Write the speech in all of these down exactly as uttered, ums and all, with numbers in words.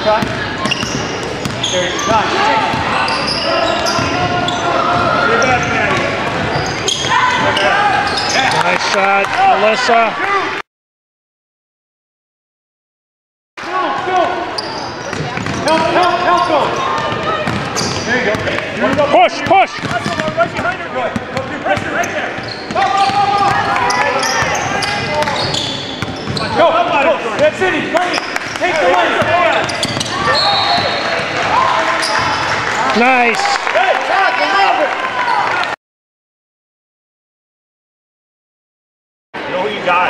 cut. There's your cut. Nice shot, Melissa. Help, help, help him. There you go. There you go. Push, push. Right behind her. Good. Go through pressure right there. Go, go, go. That's it. He's running. Take the win. Nice. Hey, Todd, I love it. You know who you got?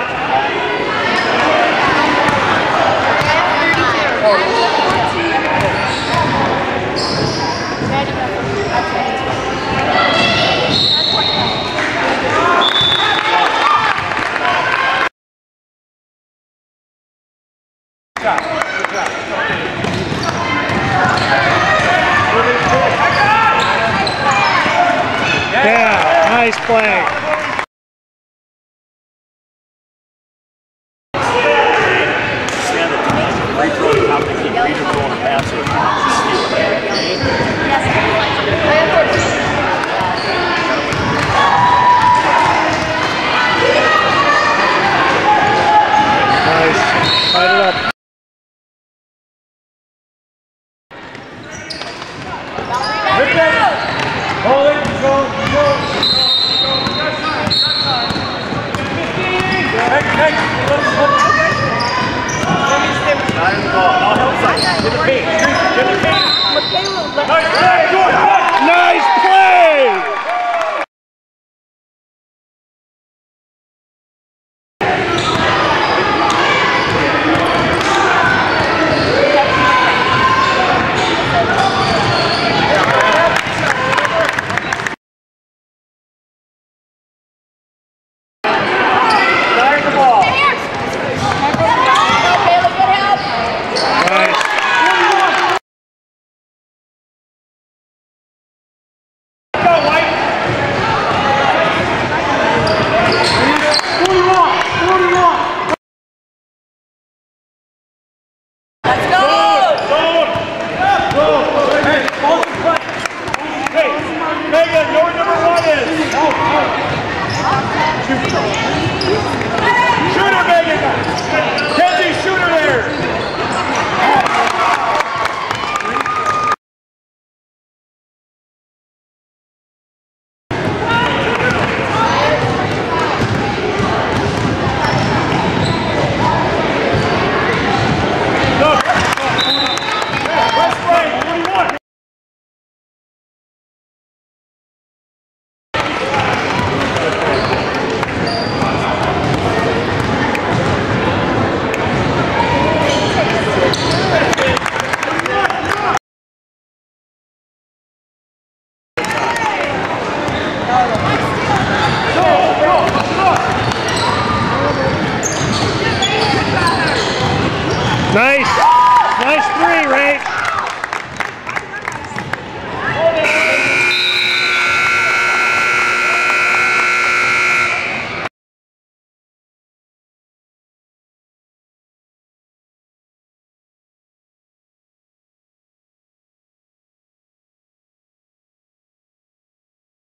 Yeah, nice play.